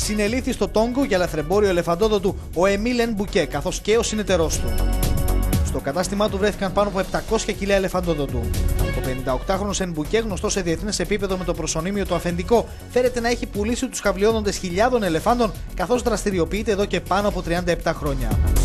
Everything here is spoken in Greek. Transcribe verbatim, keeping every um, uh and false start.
Συνελήφθη στο Τόγκο για λαθρεμπόριο ελεφαντόδοντου ο Εμίλ Εν Μπουκέ, καθώς και ο συνεταιρός του. Στο κατάστημά του βρέθηκαν πάνω από επτακόσια κιλά ελεφαντόδοντου. Ο πενηνταοκτάχρονος Εν Μπουκέ, γνωστός σε διεθνές επίπεδο με το προσωνύμιο το αφεντικό, φέρεται να έχει πουλήσει τους χαβλιόδοντες χιλιάδων ελεφάντων, καθώς δραστηριοποιείται εδώ και πάνω από τριάντα επτά χρόνια.